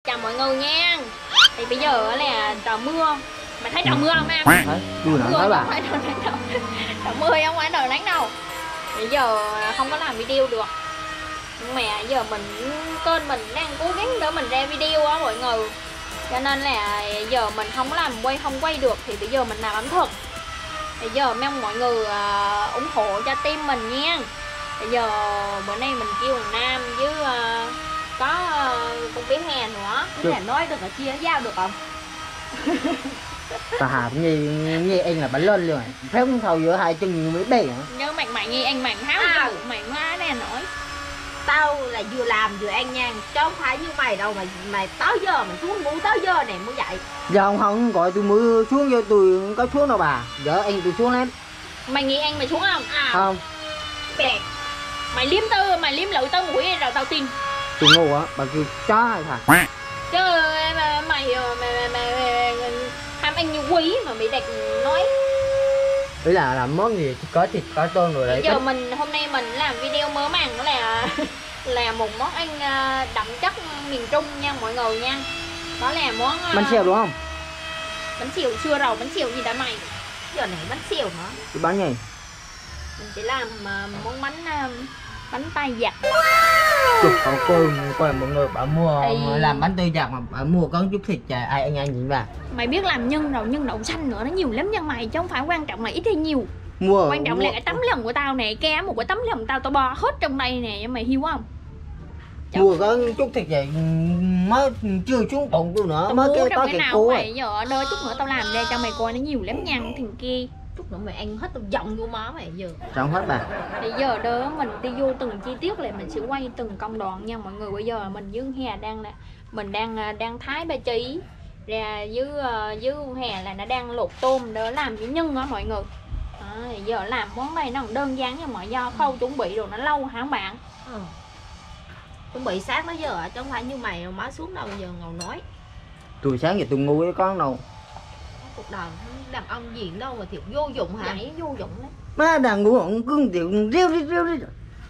Chào mọi người nha. Thì bây giờ là trời mưa. Mày thấy trời mưa không em? Thấy, mưa nặng thấy bà. Không phải trời nắng đâu. Trời mưa không phải trời nắng đâu. Bây giờ không có làm video được. Nhưng mà giờ kênh mình đang cố gắng để mình ra video á mọi người. Cho nên là giờ mình không quay được thì bây giờ mình làm ẩm thực. Bây giờ mong mọi người ủng hộ cho team mình nha. Bây giờ bữa nay mình kêu thằng Nam với có con bé Hè nữa. Cái này nói được là chia giao được không? Bà Hà như anh là bánh lên luôn. Phép thầu giữa hai chân như mấy bè hả? Nhớ mày nghe anh mày háo mày má nè nổi. Tao là vừa làm vừa ăn nha, chứ không phải như mày đâu mà mày tới giờ mình xuống ngủ tới giờ này mới dậy. Giờ không gọi tôi mới xuống, cho tôi có xuống đâu bà. Giờ anh tôi xuống lắm. Mày nghĩ anh mày xuống không? Không. Bẹt. Mày liếm lựu tao mũi rồi tao tin. Tôi ngu á, bà kêu chó hay thà. Chứ mày ham anh như quý mà bị đặt nói. Ý là làm món gì có thịt có tôm rồi đấy. Giờ hôm nay mình làm video mở màn đó là một món ăn đậm chất miền Trung nha mọi người nha. Đó là món bánh xèo đúng không? Bánh xèo chưa rồi, bánh xèo gì đã mày? Giờ này bánh xèo hả? Cái bánh gì? Mình sẽ làm món bánh tay giặt. Chục khẩu coi mọi người bà mua làm bánh tay giặt mà bà mua có chút thịt chả ai anh gì bà. Mày biết làm nhân đậu xanh nữa nó nhiều lắm nha mày, chứ không phải quan trọng là ít hay nhiều. Quan trọng là cái tấm lòng của tao nè, cái một cái tấm lòng tao bo hết trong đây nè, mày hiểu không? Mua có chút thịt vậy mới chưa xuống bụng tôi nữa, mới kêu có thịt cua. Mày giờ đợi chút nữa tao làm ra cho mày coi, nó nhiều lắm nha thằng kia. Chút nữa mày ăn hết tao dòng vô má mày giờ. Xong hết bà. Bây giờ đó mình đi vô từng chi tiết là mình sẽ quay từng công đoạn nha mọi người. Bây giờ mình với Hè đang thái ba chỉ ra với Hè là nó đang luộc tôm để làm với nhân đó mọi người. Giờ làm món này nó đơn giản nhưng mà do khâu chuẩn bị rồi nó lâu hả bạn? Chuẩn bị sáng tới giờ chứ không phải như mày rồi má xuống đâu giờ ngồi nói. Tôi sáng giờ tôi ngu với con đâu. Cuộc đời đàn ông gì đâu mà thiệt vô dụng hả? Vậy vô dụng đấy. Má đàn ngủ ổng cứ tiểu rêu đi.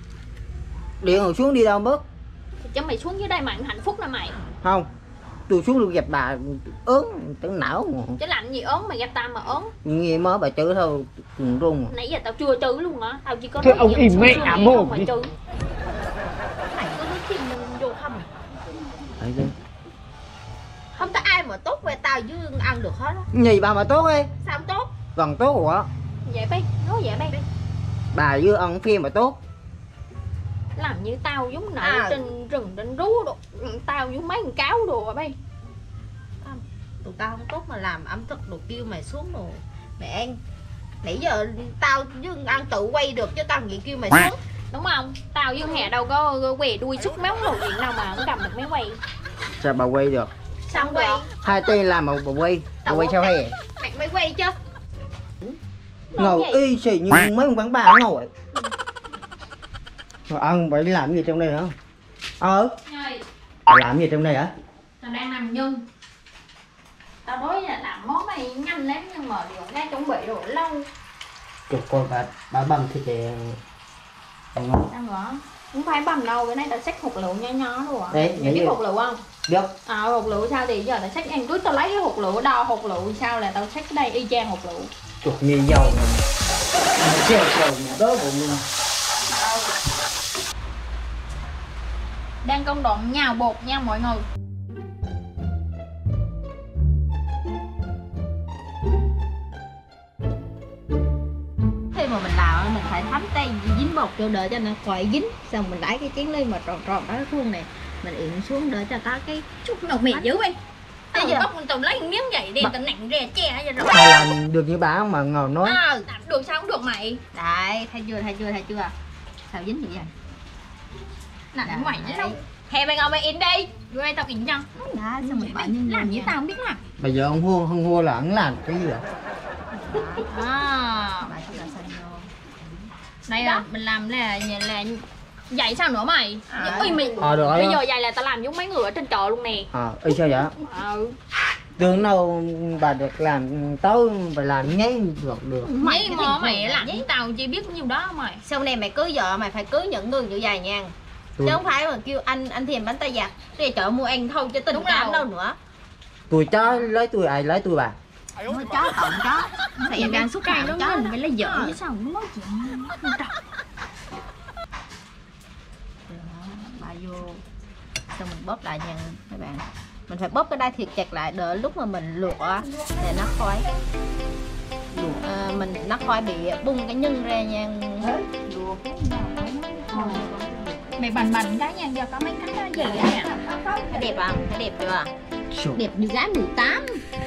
Điện hồi xuống đi đâu bớt. Chứ mày xuống dưới đây mà hạnh phúc nè mày. Không. Tôi xuống được gặp bà ớn tưởng não mà. Chứ làm gì ớn mày gặp tao mà ớn. Nghe mới bà chữ thôi run. Nãy giờ tao chưa chữ luôn á, tao chỉ có thế ông im mẹ mồm đi. Chữ. Mày cứ nói chim vô không? Đấy chứ. Không có ai mà tốt về tao chứ ăn được hết á. Nhì bà mà tốt đi. Sao không tốt? Gần tốt rồi á. Vậy bay, nói vậy bay. Bà với ông phim mà tốt. Làm như tao giống nợ trên rừng trên rú đồ. Tao giống mấy con cáo đồ bay. Tụi tao không tốt mà làm ẩm thực đồ kêu mày xuống đồ mày ăn. Nãy giờ tao với ăn tự quay được chứ tao nghĩ kêu mày xuống. Đúng không? Tao với Hè đâu có què đuôi sức máu đồ chuyện đâu mà không cầm được máy quay. Sao bà quay được? Sao quay? Hai tay làm mà bà quay. Bà quay sao hay? Mày quay chứ? Ngồi y xì như mấy con quán bar ngồi. Rồi ông phải làm gì trong đây hả? Bà làm gì trong đây hả? Tao đang làm nhân. Tao nói là làm món này nhanh lắm nhưng mà điều ra chuẩn bị rồi lâu. Chụp coi bà băm thịt thì ngon. Đang rõ. Không phải băm đâu, cái này tao xách hột lựu nho rồi. Đấy, mày biết hột lựu không? Biết. Hột lựu sao thì giờ tao xách ăn cứ tao lấy cái hột lựu đo hột lựu sao là tao xách cái đây y chang hột lựu. Chụp như dầu này. Treo đỡ bụng luôn. Đang công đoạn nhào bột nha mọi người. Khi mà mình làm mình phải thấm tay dính bột cho đỡ cho nó khỏi dính. Xong mình lấy cái chén ly mà tròn tròn đó khuôn này mình yện xuống đỡ cho có cái Chút nột mì dữ đi. Tao bóc tao lấy miếng vậy đi tao nặng ra che ra rồi. Bà làm được như bà không mà ngồi nói. Làm được sao cũng được mày. Đấy, thấy chưa? Sao dính như vậy? Làm mày chứ đâu. Hè mày ngồi mày in đi. Vô đây tao in cho. Đó, sao mình bỏ nhân làm như tao không biết làm. Bây giờ ông hua là ông làm cái gì vậy? Đây là mình làm là vậy sao nữa mày? Ui mày. Được bây giờ vậy là tao làm giống mấy người ở trên chợ luôn nè. Sao vậy? Tưởng đâu bà được làm tối bà làm nháy được. Mấy mò mày làm với tao chỉ biết nhiêu đó mày. Sau này mày cưới vợ mày phải cưới những người như vậy nha. chứ không phải mà kêu anh thèm bánh tay giặt để chợ mua ăn thôi cho tình Đúng cảm rồi. đâu nữa. Tôi chó lấy tôi ai lấy tôi bà. Thôi chó tổng chó thì em đang xúc Cái phạm đó chó mình là phải lấy vợ chứ sao nó nói chuyện bà vô xong mình bóp lại nha các bạn, mình phải bóp cái đai thiệt chặt lại đỡ lúc mà mình luộc á để nó khói nó khói bị bung cái nhân ra nha. mày bành cái nha, giờ có mấy cánh đó gì vậy nè. Thấy đẹp không? Thấy đẹp chưa? Sụp. Đẹp như gái 18.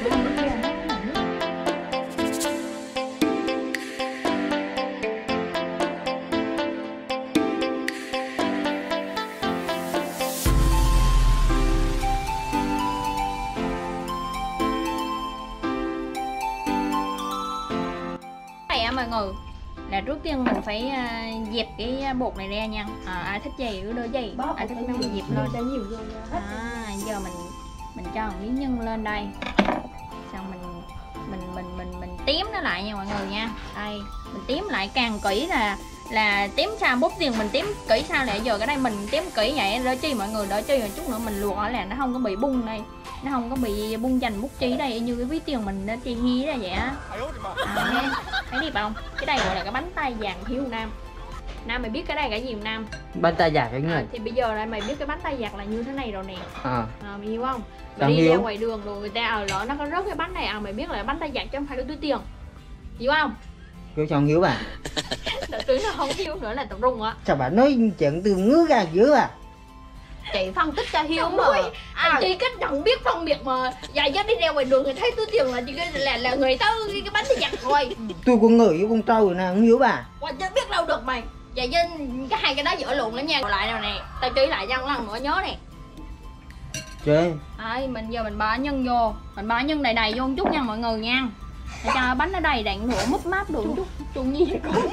Này mọi người, là trước tiên mình phải dẹp cái bột này ra nha. Ai thích gì cứ đưa gì, ai thích mang dẹp lên. Giờ mình cho một miếng nhân lên đây, xong mình tím nó lại nha mọi người nha. Đây mình tím lại càng kỹ là tím sao bút tiền mình tím kỹ sao để giờ cái đây mình tím kỹ vậy đỡ chi mọi người, đỡ chi một chút nữa mình luộc là nó không có bị bung đây, nó không có bị bung dành bút chi đây như cái ví tiền mình nó chi hi ra vậy á. Thấy đẹp không? Cái đây gọi là cái bánh tay vàng Hiếu Nam. Nam mày biết cái đây cái gì không Nam? Bánh tay giặt cái người. Thì bây giờ là mày biết cái bánh tay giặt là như thế này rồi nè. Mày hiểu không? Mày Tao đi hiểu. ra ngoài đường rồi người ta lỡ nó có rớt cái bánh này mày biết là bánh tay giặt chứ không phải là túi tiền. Hiểu không? Kêu chồng Hiếu bà. Đợi túi nó không Hiếu nữa là tập trung á. Sao bà nói chuyện từ ngứa ra dữ à? Chị phân tích cho Hiếu Không mà. ơi, chị cách chẳng biết phân biệt mà dài dắt đi ra ngoài đường người thấy túi tiền là chỉ là người ta cái bánh tay giặt thôi. Tôi con người với con trâu rồi nè, không hiểu bà. Qua chứ biết đâu được mày. Vậy chứ cái hai cái đó dở lộn lắm nha. Còn lại nào nè, tao chỉ lại cho lần nữa nhớ nè. Trời. Đấy, mình giờ mình bỏ nhân vô, mình bỏ nhân đầy vô một chút nha mọi người nha. Để cho bánh nó đầy đặn nữa, múp máp được một chút. Chung gì vậy con?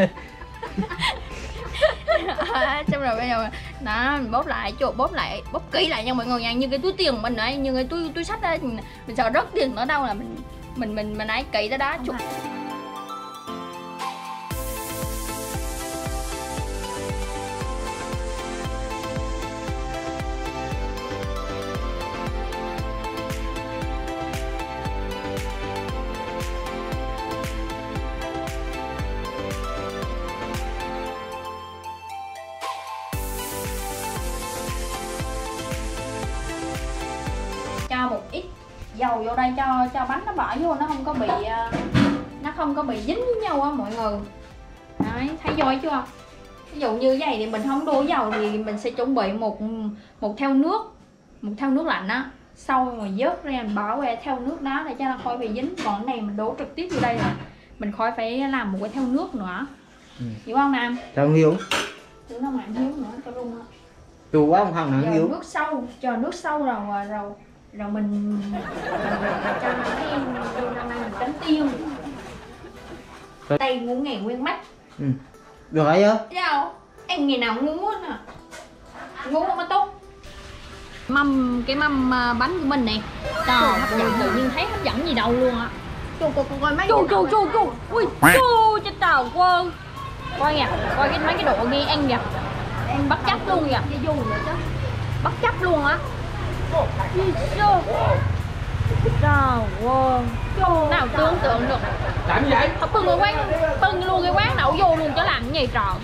Xong rồi bây giờ đó mình bóp lại, bóp kỹ lại nha mọi người nha, như cái túi tiền mình ấy, như cái túi sách ấy, mình sợ rớt tiền ở đâu là mình ấy kỹ tới đó. Cho một ít dầu vô đây cho bánh nó bỏ vô nó không có bị dính với nhau á mọi người. Đấy, thấy giỏi chưa? Ví dụ như vậy thì mình không đổ dầu thì mình sẽ chuẩn bị một thau nước lạnh á, sau rồi vớt ra mình bỏ qua thau nước đó để cho nó khỏi bị dính. Còn cái này mình đổ trực tiếp vô đây rồi mình khỏi phải làm một cái thau nước nữa. Hiểu không Nam? Sao không hiểu? Chứ nó mạnh hiếu nữa tao luôn á. Tôi quá không Giờ hiểu. nước sâu rồi mình cho nó cái vô trong đây mình chấm tiêu. Đây ngu nghề nguyên mắt. Được rồi chứ? Sao? Anh ngày nào ngu hết à. Ngu không có tốt. Cái mâm bánh của mình nè. Trời hấp dẫn, tự nhiên thấy hấp dẫn gì đâu luôn á. Cô coi mấy Chu. Ui, chu chết trời quân. Coi kìa, coi mấy cái độ ghi ăn kìa. Bất chấp luôn kìa. Bất chấp luôn á. Trời ơi, nào tưởng tượng được. Làm gì vậy? Bưng luôn cái quán đậu vô luôn chứ làm cái gì trời.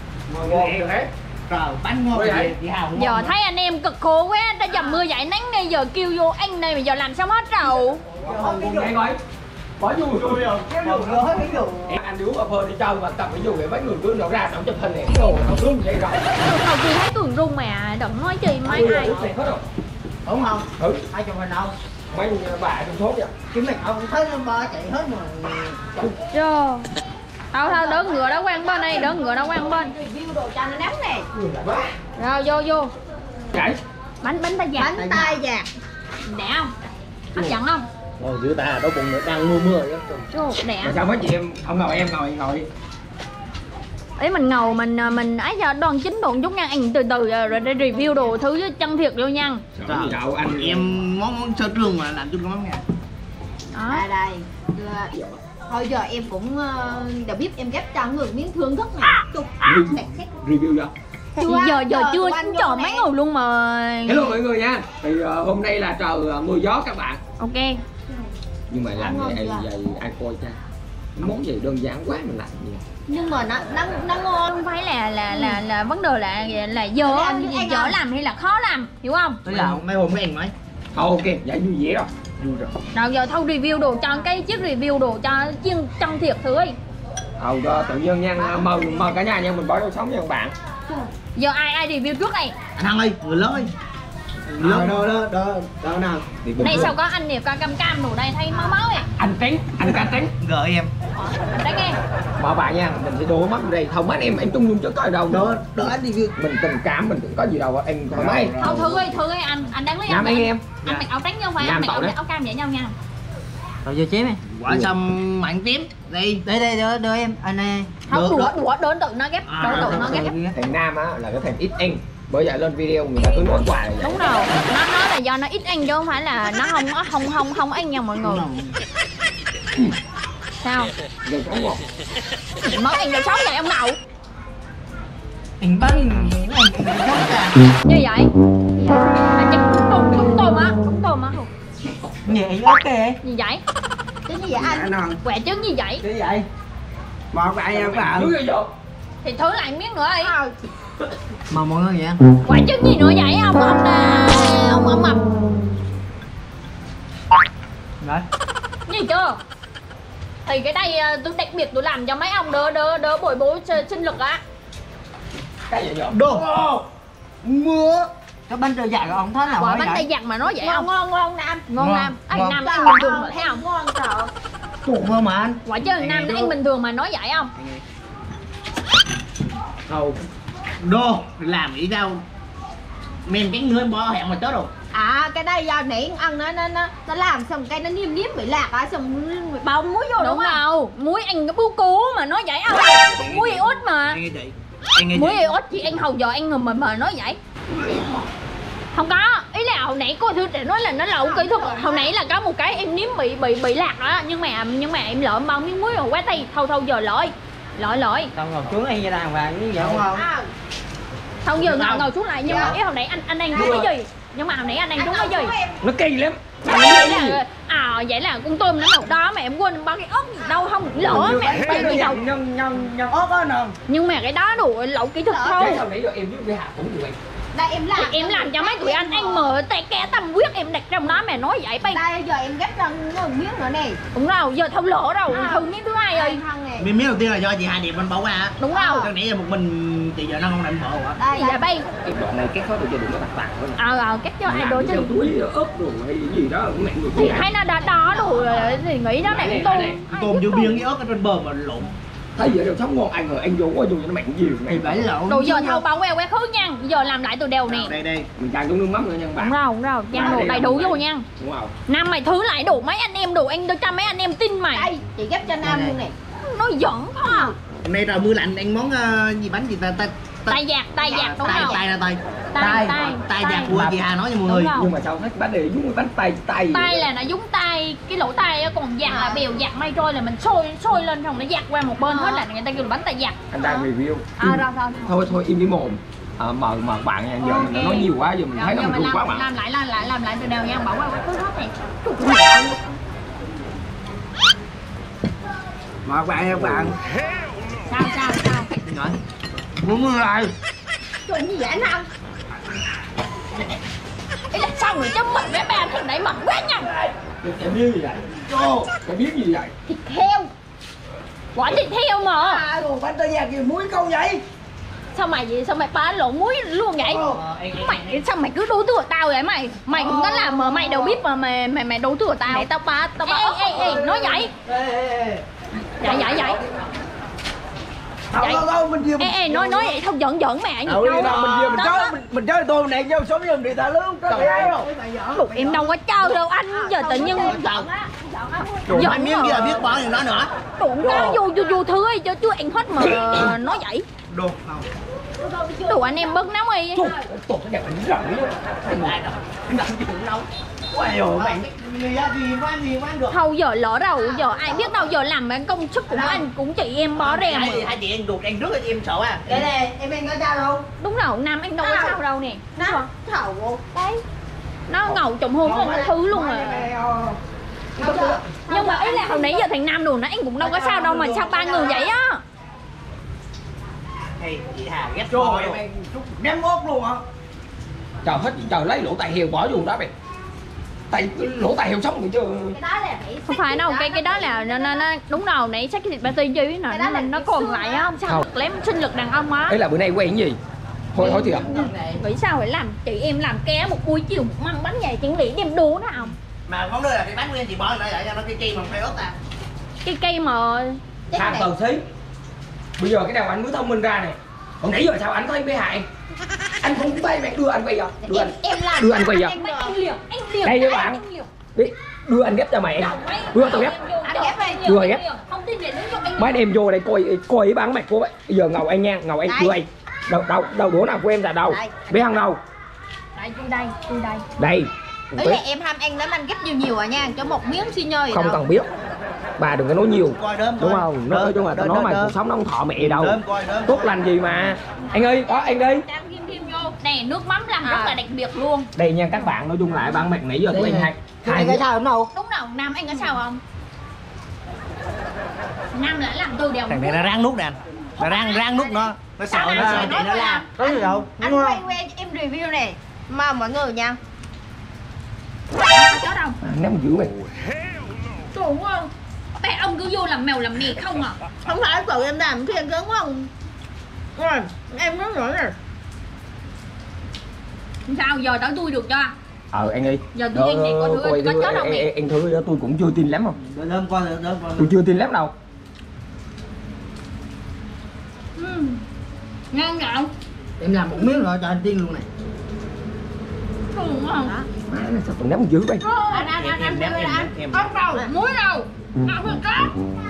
Trời, bánh ngon vậy? chị Hào. Giờ thấy anh em cực khổ quá, đã dầm mưa dậy nắng đây giờ kêu vô ăn đây mà giờ làm sao hết rồi. Vậy rồi. Bỏ vô rồi rồi. Hết cái dù. Anh đi uống cà phê đi chơi mà tập cái dù để mấy người cứ nổ ra xong chụp hình này. Đồ nó sướng vậy rồi. Đầu tiên thấy tường rung mà đừng nói chi mấy ai. Đúng không? Ừ. Ai chụp hình đâu? Mấy bà trong số vậy. Chứ mình không thấy nó bơ chạy hết mà. Chưa. Thôi đỡ ngựa đó quen bên đây, đỡ ngựa đó quen bên. review đồ cho nó nóng nè. Rồi vô. Vậy? Bánh tay giặt. Bánh tay giặt. Đẻ không? Hấp dẫn không? Ngồi giữa ta đói bụng nữa đang mưa vậy. Chú đẻ. Mà sao mấy chị em không ngồi em ngồi. Ý mình ngầu mình ấy giờ đoan chính đồ chút nha, anh từ rồi để review đồ thứ chứ chân thiệt vô nha. Cậu anh Em món sơ trường mà làm chung cái món nha. Đó. Đây. Thôi giờ em cũng đã biết em ghép cho người miếng thương thức này. Chục. review đó. Giờ chưa chờ mấy người luôn mà. Hello mọi người nha. Thì hôm nay là trời mưa gió các bạn. Ok. Nhưng mà làm vậy ai coi cha. Món gì đơn giản quá mình làm gì. Nhưng mà nó ngon. Không phải là vấn đề là dở làm hay là khó làm, hiểu không? Tôi là mấy hôm mấy anh nói. Ok, vậy vui vẻ rồi. Vui rồi. Rồi giờ thôi review đồ cho cái chiếc review đồ cho chiên chân thiệt thử đi. Tự nhiên nha, mời cả nhà nha, mình bỏ vô sống nha các bạn. Giờ ai review trước này? Anh Hằng ơi, người lớn ơi. Đâu nào. Đây sao có anh nè, coi cam đồ đây thấy máu ấy. Anh cá trắng. Gợi em. Anh đánh nghe. Mà bạn nha, mình sẽ đổ mắt đây, không mắt em chung luôn chứ có gì đâu. Đó anh review. Mình tình cảm mình có gì đâu em thoải mái. Thôi thử đi anh đáng lấy Nam anh em. Anh mặc áo trắng chứ không phải anh mặc áo cam vậy nhau nha. Rồi giờ chém em. Quả xong mặn tím. Đây đưa em. Anh này. Không đũa đơn tự nó ghép, Thầy Nam á là cái thằng ít anh. Bởi vậy lên video người ta cứ nói hoài là vậy. Đúng rồi, nó nói là do nó ít ăn chứ không phải là nó không ăn nha mọi người. Sao? Rồi có ngọt. Mất ăn rồi sót vậy ông nội. Anh bắn anh sót cả. Như vậy? Là chắc trúng tôm á. Nhẹ quá kìa. Như vậy? Chứ như vậy anh. Quẹ trứng như vậy. Thế vậy. Một bạn nha các bạn. Thì thử lại miếng nữa đi. Mà mọi người vậy. Quả trứng gì nữa vậy ông mập. Rồi. Nhìn chưa? Thì cái đây tôi đặc biệt tôi làm cho mấy ông đỡ bồi bố sinh lực á. Cái gì vậy? Đồ. Mưa. Cái bánh trời dạt ông thấy là quả bánh tay giặt mà nói vậy không? Ngon Nam. Ngon Nam. Anh Nam ăn bình thường mà thấy không? Ngon sợ. Trộn mơ mà anh. Quả chứ Nam nó ăn bình thường mà nói vậy không? Đâu. Đồ làm ý đâu. Men cái người bỏ hẹn mà chết rồi. Cái đây do nãy ăn nó làm xong cái nó niêm bị lạc á, xong bao muối vô Đúng đâu, muối ăn cái bưu cú mà nói vậy không? Muối iốt mà. Anh nghe chị. Muối iốt chị ăn hầu giờ ăn mà nói vậy. Không có, ý là hồi nãy cô thư để nói là nó lậu kỹ thuật. Hồi nãy là có một cái em nếm bị lạc đó, nhưng mà em lợm bao miếng muối rồi quá tay. Thôi giờ lỗi. Tao ngồi xuống đây như đàng hoàng như vậy đúng không? Không giờ ngồi xuống lại, nhưng mà ý hồi nãy anh ăn trúng cái gì? Nhưng mà hồi nãy anh ăn trúng cái gì? Nó kỳ lắm. Vậy là con tôm nó màu đó mà em quên bao cái ớt gì đâu không lỡ mẹ tiền gì đâu. Nhân ớt á nè. Nhưng mà cái đó đủ lậu kỹ thuật thôi. Cái sau nãy giờ em với Hạ cũng như vậy. Đây Em làm cho mấy tụi anh ăn mờ tay kẻ tâm huyết em đặt trong đó mẹ nói vậy bay. Đây giờ em ghép ra một miếng nữa nè. Đúng rồi, giờ không lỡ đâu, thử miếng thứ hai ơi. Miếng đầu tiên là do chị Hai Điệp anh bỏ qua. Đúng rồi. Cho nãy giờ một mình thì giờ nó không định bỏ hả? Đây Dạ bay. Cái đoạn này cái khó được cho đừng có tạc thôi. Cách cho ai đồ chứ. Túi ớt đồ hay gì đó mẹ người Thì thấy nó đó đồ thì nghĩ đó này tôm. Tôm vô biên cái ớt ở trên bờ mà lộn. Thấy vậy đâu sống ngon ăn rồi ăn vô quá vô cho nó mặn nhiều. Thì phải lộn. Đồ giờ thâu bao que khứ nha. Giờ làm lại từ đều nè. Đây. Mình chan trong nước mắm nữa nha các bạn. Đúng rồi. Chan đồ đầy đủ vô nha. Đúng không? Nam mày thử lại đủ mấy anh em đồ anh cho mấy anh em tin mày. Đây, chị ghép cho Nam luôn nè. Nó giỡn không à. Hôm nay trời mưa lạnh ăn món gì bánh gì ta Tay giặt đúng không? Tay giặt của chị Hà nói cho mọi người. Nhưng mà sao hết bánh này giống bánh tay. Tay là nó giống tay, cái lỗ tay còn giặt là bèo giặt may trôi là mình sôi lên xong nó giặt qua một bên hết là người ta kêu là bánh tay giặt. Anh đang review. Rồi. Thôi im cái mồm. Mời bạn nha, giờ mình nói nhiều quá giờ mình thấy nó mình run quá mà. Làm lại từ đầu nha, bỏ qua thứ hết này. Mời bạn nha các bạn. Sao? Rồi. Muốn lại. Chuyện gì vậy anh không? Ý là xong rồi chứ mình với ba thằng đấy mệt quá nha. Cái biết gì vậy? Cái biết gì vậy? Thịt heo. Quả thịt heo mà. Đồ bánh tơi giặt gì muối câu vậy? Sao mày bá lộn muối luôn vậy? Mày sao mày cứ đổ thừa tao vậy mày? Mày cũng có làm mà mày đâu biết mà mày đổ thừa tao. Để tao bá. Ê, nói vậy. Vậy. Đâu mình vừa Ê, nói vậy không giỡn mẹ gì đâu. Mình chơi tôm này vô sống giùm đi ta luôn. Tụi em đâu có chơi đâu anh, giờ tự nhiên Giỡn miếng kia biết bỏ thì nói nữa. tụi nó vô thứ ấy chứ anh hết mà nói vậy. Đồ Tụi anh em bớt nóng đi. Tụi cái đẹp mình rộng. Anh làm gì cũng đâu. Ôi dồi mày, người ra gì mà ăn được. Thôi giờ lỡ đâu, giờ ai biết đâu, giờ làm cái công sức của anh cũng chị em bó rèm. Hai chị em ruột ăn trước thì em sợ à. Đây nè, em ăn có sao đâu. Đúng rồi, Nam anh đâu có sao đâu nè. Nó thầu. Đấy. Nó ngầu trộm hôn lên thứ luôn rồi. Nhưng mà ý là hồi nãy giờ thằng Nam đùa nó anh cũng đâu có sao đâu mà sao ba người vậy á. Hey, chị Hà ghét rồi em ăn chút ném mốt luôn hả? Trời hết trời lấy lỗ tai heo bỏ vô đó mày. Lỗ tai heo sống rồi chứ. Cái đó là phải Không phải đâu, cái đó là nó đúng rồi, nãy sách cái thịt patty chứ nó còn lại á, sao được lém sinh lực đàn ông á. Ấy là bữa nay quen cái gì? Thôi thôi thiệt. Nghĩ sao phải làm chị em làm ké một buổi chiều một măng bánh nhầy chẳng lẽ đem đũa nó không? Mà món đó là cái bánh nguyên chị bỏ lại cho nó cây mà phải ớt ta. Cây mà Thằng Tần Xí. Bây giờ cái nào anh mới thông minh ra nè. Hồi nãy giờ sao anh thấy bé hại? Anh không thấy mẹ đưa anh quay giờ. Đưa anh. em làm Đưa anh quay giờ. anh liều. Đây với bạn. Biết đưa anh ghép cho mày. Đưa tao ghép. Anh ghép đi. Đưa ghép. Không tin để đứng cho anh. Mấy em vô đây coi bán mặt của bây giờ ngầu anh nha, ngầu anh đưa anh. Đâu đũa nào của em là đâu? Bé ăn đâu? Đây đây. Đây. Ý là em ham ăn lắm anh gấp nhiều à nha, cho một miếng xi nhơi. Không cần biết. Bà đừng có nói nhiều. Coi đơm Đúng không? Nói chung là tao nói mày cuộc sống nó không thọ mẹ đâu. Tốt lành gì mà. Anh ơi, đó anh đi. Kim vô. Nè, nước mắm làm rất là đặc biệt luôn. Đây nha các bạn, nói chung lại bán mặt nãy giờ tụi anh hai cái sao đúng đâu? Đúng đâu, Nam anh có sao không? Nam lại làm từ đèo. Thằng này nó rang nút nè anh. Nó rang nút nó sợ chạy nó làm. Có gì đâu. Anh quay quay em review này mà mọi người nha. Có đâu? Ném dữ mày. Đúng không? Bé ông cứ vô làm mèo làm mì không à? Không phải tự em làm khi em cứng không? Rồi, em nói nữa nè. Sao giờ tới tôi được cho? Anh đi. Giờ tôi ăn này có chết đâu mẹ. Em thử đó, tôi cũng chưa tin lắm không? Đơm coi. Tôi chưa tin lắm đâu. Ngon không? Em làm một miếng rồi cho anh tiên luôn này. Đúng không? Má nó sao còn ném dữ vậy? Em. Không đâu, muối đâu. Không được có.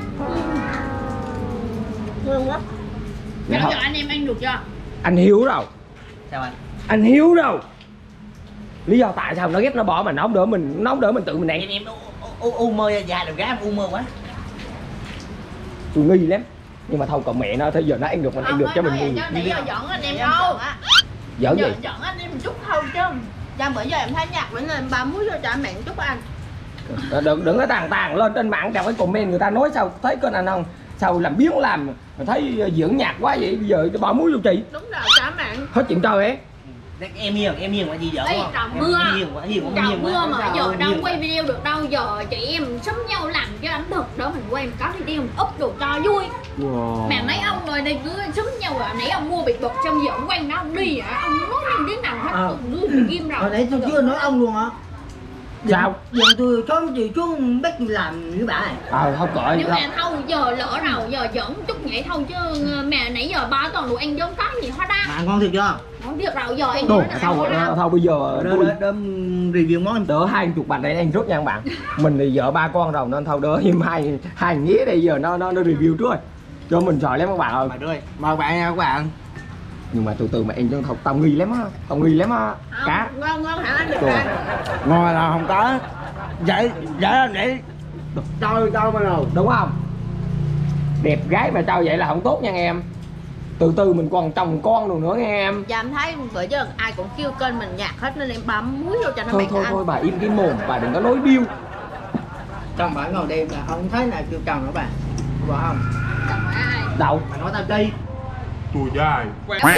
Ngon quá. Bây giờ anh em ăn được chưa? Anh Hiếu đâu? Sao anh? Anh Hiếu đâu? Lý do tại sao nó ghét nó bỏ mà nó không đỡ mình tự mình ăn. Em u mơ dài được gái em u mơ quá. Tôi nghi lắm. Nhưng mà thôi còn mẹ nó, thế giờ nó ăn được mình ăn được cho mình nghi. Nãy giờ giận anh em đâu. Giỡn gì? Giận anh em một chút thôi chứ. Cho bữa giờ em thấy nhạc bữa nên ba muối cho cha mẹ chút anh. Đừng có tàn lên trên mạng trong cái comment người ta nói sao thấy kênh anh không? Sao làm biến làm thấy dưỡng nhạc quá vậy, bây giờ bỏ muối vô chị. Đúng rồi cha mẹ. Hết chuyện trời ấy. Em hiền quá gì giỡn Ê, không? trời mưa. Hiền Trời mưa mà giờ đâu quay video được đâu, giờ chị em sắm nhau làm cái ẩm thực đó mình quay mình có video mình up đồ cho vui. Mà mấy ông rồi đây cứ sắm nhau rồi, nãy ông mua bị bực xong giờ ông quanh nó ông đi à, ông nói những tiếng nào hết luôn ghim rồi. Hồi nãy tôi chưa nói ông luôn hả? Sao? Giờ tôi cho chị xuống bắt tôi làm với bà này. Thôi cỡ. Nhưng mà thôi giờ lỡ rồi, giờ giỡn chút vậy thôi chứ mẹ nãy giờ ba toàn đồ ăn giống có gì hết á. Mà ngon thiệt chưa? Không biết rồi giờ anh Thôi nói thôi bây giờ tôi review món em đỡ 20 bạch để ăn trước nha các bạn. Mình thì vợ ba con rồi nên thôi đỡ thêm hai nghĩa đây giờ nó review trước rồi. Cho mình sợ lắm các bạn ơi. Mời bạn nha các bạn. Nhưng mà từ từ mà ăn cho tao nghi lắm á. Cá. Ngon hả anh được Trời. anh? Ngon là không có. Vậy để cho mà đâu. Đúng không? Đẹp gái mà trao vậy là không tốt nha nghe em. Từ từ mình còn chồng con rồi nữa nghe em. Dạ em thấy bữa giờ ai cũng kêu kênh mình nhạt hết nên em bấm muối vô cho nó mặn ăn. Thôi bà im cái mồm, bà đừng có nói điêu. Chồng bạn ngồi đây là không thấy nào kêu chồng nữa bà. Có không? chồng ai? Đâu? Mày nói tao chi? Tôi dài.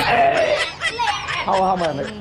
Thôi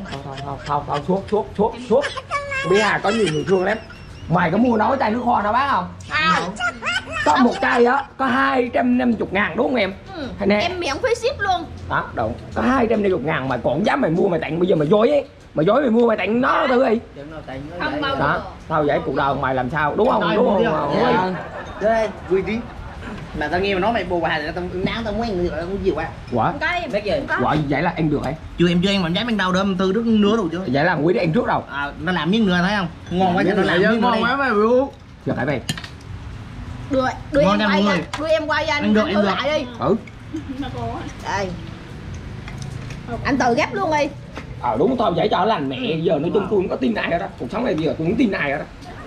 suốt. Bây giờ có nhiều người thương lắm. Mày có mua nấu chai nước hoa nào bán không? Có một chai á, có 250.000 đúng không em? Nè. Em miễn phí ship luôn. Đó, đúng. Có 250.000 mà còn dám mày mua mày tặng, bây giờ mày dối ấy. Mày dối mày mua mày tặng nó thử đi. Không bao Đó, sao vậy cuộc đời mày làm sao, đúng không? Đúng không? Đây, vui tí. Mà tao nghe mày nói mày bồ bà thì tao náo tao muốn ăn được tao cũng chịu quá. Quả. Biết gì? Quả vậy là ăn được ấy. Em chưa ăn mà dám ăn đâu đơm từ nước nửa rồi chưa? Vậy là quý đi ăn trước đâu. À, nó làm miếng nữa thấy không? Ngon quá cho nó làm miếng nữa. Ngon quá mày biểu. Chưa phải mày. Đưa em quay ra. Đưa em quay ra anh thử lại đi. Ừ. Đây. Anh tự ghép luôn đi. Đúng thôi, vậy cho nó lành mẹ. Giờ nói chung tôi không có tin ai hết đó. Cuộc sống này giờ tôi không tin ai hết đó.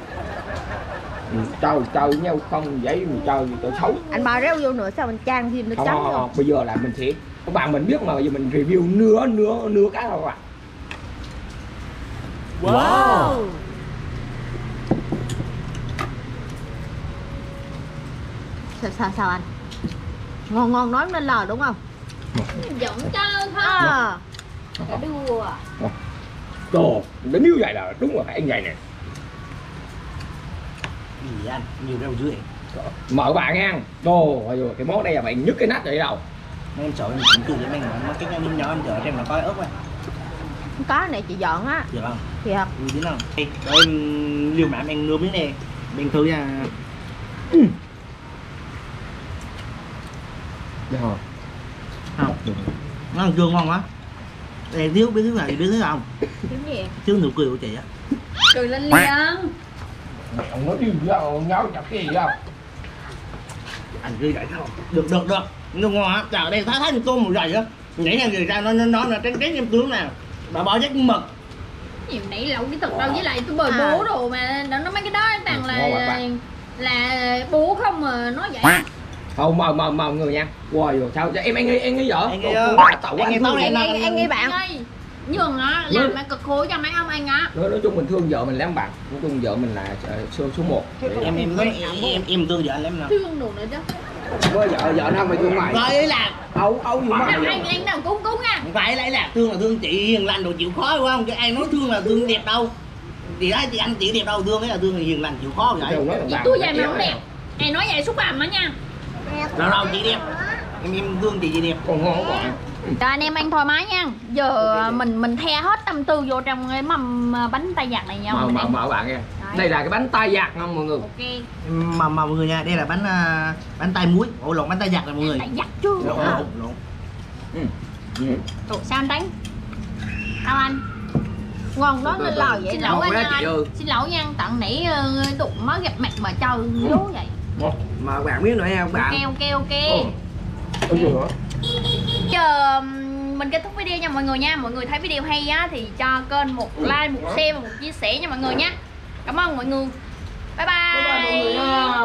Chơi nhau không vậy mình chơi xấu. Anh bỏ rau vô nữa sao mình chan thêm nước chấm không? Bây giờ là mình sẽ các bạn mình biết mà bây giờ mình review nửa cái thôi các bạn. Wow. Sao anh? Ngon nói lên lời đúng không? Giọng chơi thôi. Cái đùa. Đồ, đến như vậy là đúng rồi, phải ăn vậy nè. Gì anh, nhiều rau dưa. Mời bạn nha. Đồ, cái món đây là bạn nhức cái nách vậy đâu. Em sợ em cũng cười với mình, cái miếng nhỏ em chờ em là coi ớt á. Không có này chị dọn á. Được không? Thiệt. Đi nào. Rồi em liều mạng ăn nửa miếng này. Mình thử nha. Được rồi. Không. Nó ăn chưa ngon quá. Đây thiếu biết thứ này biết thứ không? Cái gì? Thiếu nụ cười của chị á. Cười lên liền. Ông nói gì đâu, nháo chặt cái gì đâu. Anh ghi vậy không? Được. Nó ngon á. Trời đây thấy một tôm một dày á. Nhảy ra gì ra nó là trắng em tướng nè. Bà bỏ chắc mực. Nhiều nãy lẩu cái thực đâu với lại tôi bồi bố đồ mà nó mấy cái đó toàn là bố không mà nói vậy. Không mời người nha. Wow rồi sao em nghĩ vợ. Anh Nghe bạn. Nhường á làm mà cực khổ cho mấy ông anh á. Nói chung mình thương vợ mình lắm bạn. Nói chung vợ mình là số 1. Em thương vợ anh lắm nè. Thương đồ nữa chứ. Với vợ nó mà thương mày. Vậy là Âu gì mà. Anh nào cúng nha. Vậy lại là thương chị hiền lành đồ chịu khó đúng không? Chứ ai nói thương là thương đẹp đâu. Chị thấy chị anh chị đẹp đâu thương ấy là thương là hiền lành chịu khó vậy. Chị tôi vậy mà không đẹp. Này nói vậy xúc phạm á nha. Đâu chị đẹp. Em thương chị đẹp. Còn ngon quá. Rồi anh em ăn thoải mái nha. Giờ mình the hết tâm tư vô trong cái mâm bánh tay giặt này nha. Mở bạn nha. Đây là cái bánh tay giặt nha mọi người. Ok. Mà mọi người nha, đây là bánh tay muối. Ủa lộn bánh tay giặt này mọi người. Tay giặt chứ. Lộn. Ủa sao anh đánh? Sao anh? Ngon đó lên lời vậy. Xin lỗi anh. Xin lỗi nha, tặng nãy tụi mới gặp mặt mà chơi vô vậy. Mà bạn biết nữa nha bạn. Ok. Giờ mình kết thúc video nha mọi người nha. Mọi người thấy video hay á thì cho kênh một like, một share và một chia sẻ nha mọi người nha. Cảm ơn mọi người. Bye bye. Bye bye mọi người nha.